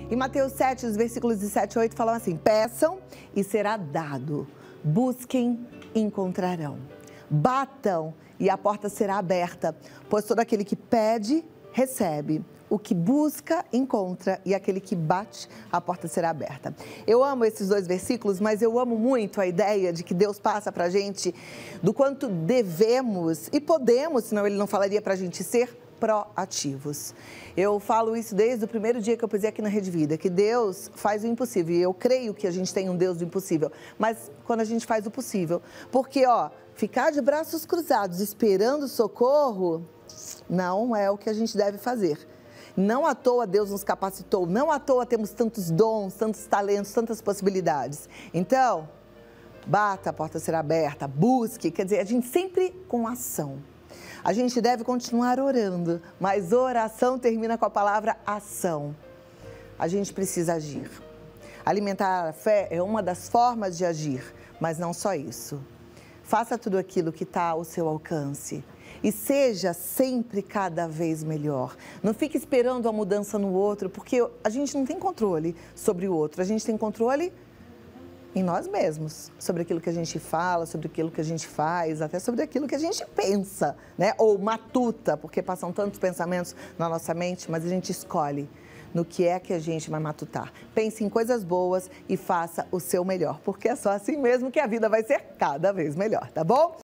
Em Mateus 7, os versículos de 7 a 8 falam assim: peçam e será dado, busquem e encontrarão, batam e a porta será aberta, pois todo aquele que pede, recebe. O que busca, encontra, e aquele que bate, a porta será aberta. Eu amo esses dois versículos, mas eu amo muito a ideia de que Deus passa para a gente do quanto devemos e podemos, senão Ele não falaria para a gente ser proativos. Eu falo isso desde o primeiro dia que eu pisei aqui na Rede Vida, que Deus faz o impossível, e eu creio que a gente tem um Deus do impossível, mas quando a gente faz o possível, porque ficar de braços cruzados esperando socorro, não é o que a gente deve fazer. Não à toa Deus nos capacitou, não à toa temos tantos dons, tantos talentos, tantas possibilidades. Então, bata, a porta será aberta, busque, quer dizer, a gente sempre com ação. A gente deve continuar orando, mas oração termina com a palavra ação. A gente precisa agir. Alimentar a fé é uma das formas de agir, mas não só isso. Faça tudo aquilo que está ao seu alcance. E seja sempre cada vez melhor. Não fique esperando a mudança no outro, porque a gente não tem controle sobre o outro. A gente tem controle em nós mesmos, sobre aquilo que a gente fala, sobre aquilo que a gente faz, até sobre aquilo que a gente pensa, né? Ou matuta, porque passam tantos pensamentos na nossa mente, mas a gente escolhe no que é que a gente vai matutar. Pense em coisas boas e faça o seu melhor, porque é só assim mesmo que a vida vai ser cada vez melhor, tá bom?